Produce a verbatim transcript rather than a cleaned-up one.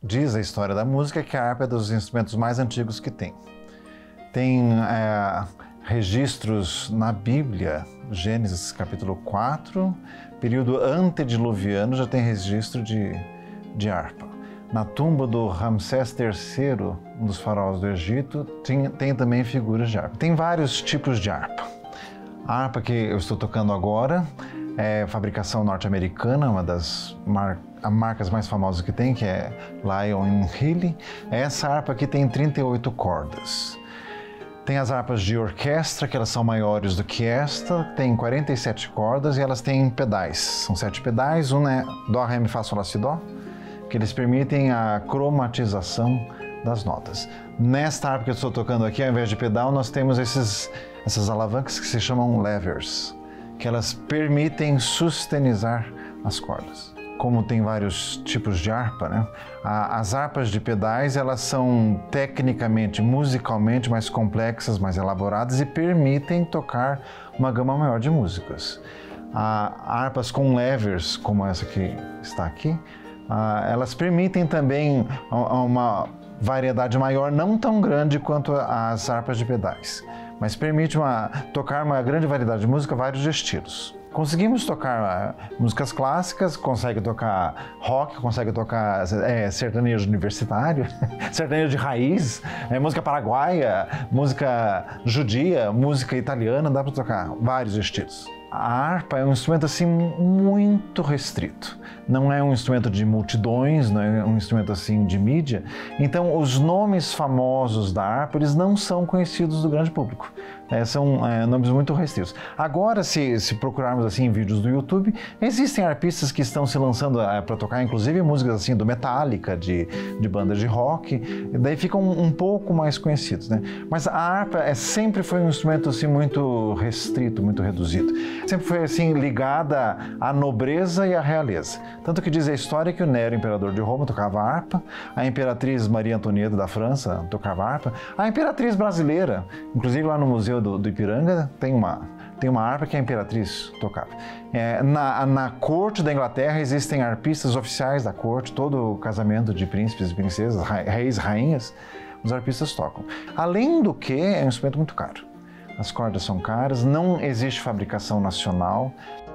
Diz a história da música que a harpa é dos instrumentos mais antigos que tem. Tem é, registros na Bíblia, Gênesis capítulo quatro, período antediluviano, já tem registro de, de harpa. Na tumba do Ramsés terceiro, um dos faraós do Egito, tem, tem também figuras de harpa. Tem vários tipos de harpa. A harpa que eu estou tocando agora é fabricação norte-americana, uma das mar marcas mais famosas que tem, que é Lyon and Healy. Essa harpa aqui tem trinta e oito cordas. Tem as harpas de orquestra, que elas são maiores do que esta, tem quarenta e sete cordas e elas têm pedais. São sete pedais, um é Dó, Ré, Mi, Fá, Sol, Lá, Si, Dó, que eles permitem a cromatização das notas. Nesta harpa que eu estou tocando aqui, ao invés de pedal, nós temos esses, essas alavancas que se chamam levers, que elas permitem sustenizar as cordas. Como tem vários tipos de harpa, né? As harpas de pedais, elas são tecnicamente, musicalmente mais complexas, mais elaboradas e permitem tocar uma gama maior de músicas. Há harpas com levers, como essa que está aqui, elas permitem também uma variedade maior, não tão grande quanto as harpas de pedais, mas permite uma, tocar uma grande variedade de música, vários estilos. Conseguimos tocar uh, músicas clássicas, consegue tocar rock, consegue tocar é, sertanejo universitário, sertanejo de raiz, é, música paraguaia, música judia, música italiana, dá para tocar vários estilos. A harpa é um instrumento assim muito restrito, não é um instrumento de multidões, não é um instrumento assim de mídia, então os nomes famosos da harpa eles não são conhecidos do grande público, é, são é, nomes muito restritos. Agora, se, se procurarmos assim vídeos do YouTube, existem arpistas que estão se lançando é, para tocar inclusive músicas assim do Metallica, de, de bandas de rock, daí ficam um, um pouco mais conhecidos, né? Mas a harpa é, sempre foi um instrumento assim muito restrito, muito reduzido. Sempre foi assim ligada à nobreza e à realeza. Tanto que diz a história que o Nero, imperador de Roma, tocava harpa, a imperatriz Maria Antonieta da França tocava harpa, a imperatriz brasileira, inclusive lá no Museu do, do Ipiranga, tem uma, tem uma harpa que a imperatriz tocava. É, na, na corte da Inglaterra existem arpistas oficiais da corte, todo o casamento de príncipes e princesas, reis, rainhas, os arpistas tocam. Além do que, é um instrumento muito caro. As cordas são caras, não existe fabricação nacional.